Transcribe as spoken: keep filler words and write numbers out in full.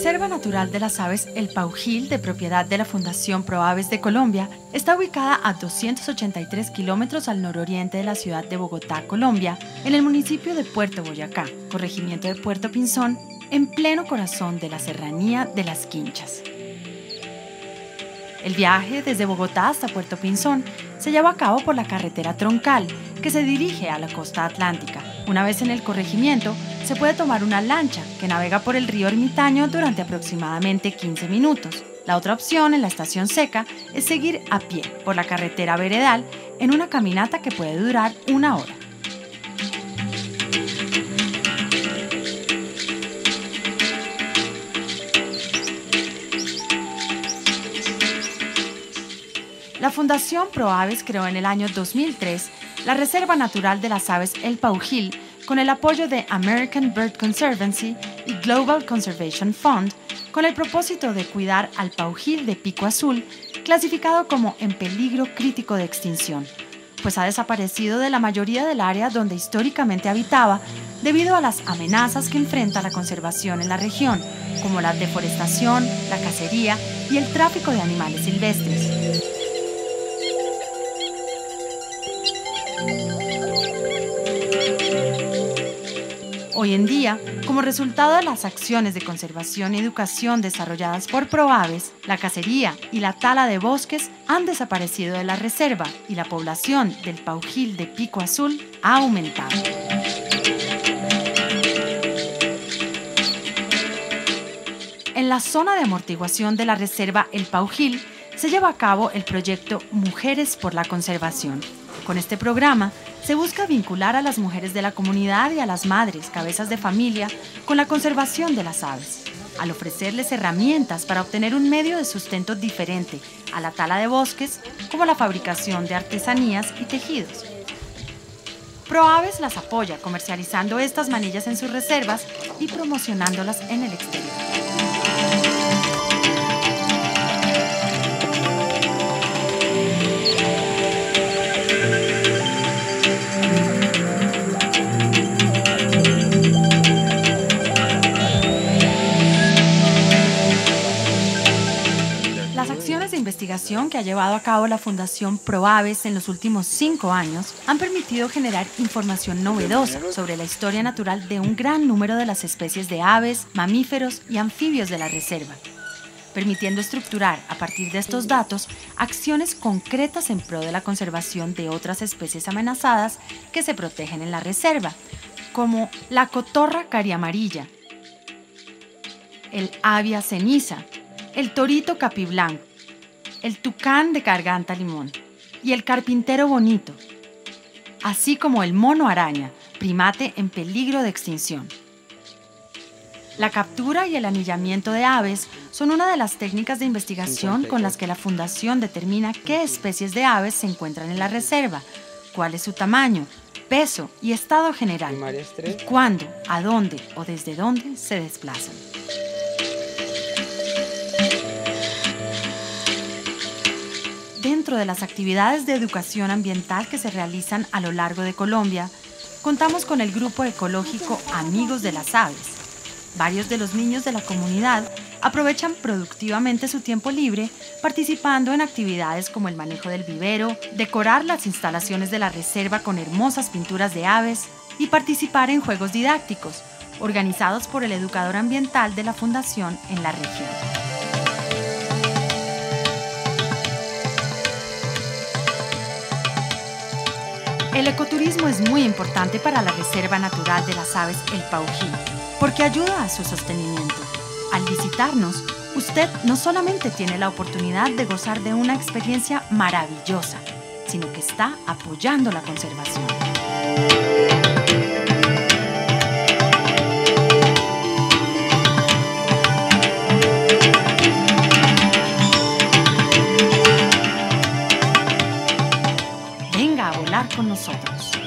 Reserva Natural de las Aves El Paujil, de propiedad de la Fundación Proaves de Colombia, está ubicada a doscientos ochenta y tres kilómetros al nororiente de la ciudad de Bogotá, Colombia, en el municipio de Puerto Boyacá, corregimiento de Puerto Pinzón, en pleno corazón de la serranía de Las Quinchas. El viaje desde Bogotá hasta Puerto Pinzón se lleva a cabo por la carretera troncal, que se dirige a la costa atlántica. Una vez en el corregimiento, se puede tomar una lancha que navega por el río Ermitaño durante aproximadamente quince minutos. La otra opción en la estación seca es seguir a pie por la carretera veredal en una caminata que puede durar una hora. La Fundación Proaves creó en el año dos mil tres la Reserva Natural de las Aves El Paujil con el apoyo de American Bird Conservancy y Global Conservation Fund, con el propósito de cuidar al paujil de pico azul, clasificado como en peligro crítico de extinción, pues ha desaparecido de la mayoría del área donde históricamente habitaba debido a las amenazas que enfrenta la conservación en la región, como la deforestación, la cacería y el tráfico de animales silvestres. Hoy en día, como resultado de las acciones de conservación y educación desarrolladas por Proaves, la cacería y la tala de bosques han desaparecido de la reserva y la población del paujil de pico azul ha aumentado. En la zona de amortiguación de la reserva El Paujil se lleva a cabo el proyecto Mujeres por la Conservación. Con este programa se busca vincular a las mujeres de la comunidad y a las madres, cabezas de familia, con la conservación de las aves, al ofrecerles herramientas para obtener un medio de sustento diferente a la tala de bosques, como la fabricación de artesanías y tejidos. Proaves las apoya comercializando estas manillas en sus reservas y promocionándolas en el exterior. Las acciones de investigación que ha llevado a cabo la Fundación Proaves en los últimos cinco años han permitido generar información novedosa sobre la historia natural de un gran número de las especies de aves, mamíferos y anfibios de la reserva, permitiendo estructurar a partir de estos datos acciones concretas en pro de la conservación de otras especies amenazadas que se protegen en la reserva, como la cotorra cariamarilla, el avia ceniza, el torito capiblanco, el tucán de garganta limón y el carpintero bonito, así como el mono araña, primate en peligro de extinción. La captura y el anillamiento de aves son una de las técnicas de investigación con las que la Fundación determina qué especies de aves se encuentran en la reserva, cuál es su tamaño, peso y estado general, y cuándo, a dónde o desde dónde se desplazan. Dentro de las actividades de educación ambiental que se realizan a lo largo de Colombia, contamos con el grupo ecológico Amigos de las Aves. Varios de los niños de la comunidad aprovechan productivamente su tiempo libre participando en actividades como el manejo del vivero, decorar las instalaciones de la reserva con hermosas pinturas de aves y participar en juegos didácticos, organizados por el educador ambiental de la Fundación en la región. El ecoturismo es muy importante para la Reserva Natural de las Aves El Paujil, porque ayuda a su sostenimiento. Al visitarnos, usted no solamente tiene la oportunidad de gozar de una experiencia maravillosa, sino que está apoyando la conservación. Venga a volar con nosotros.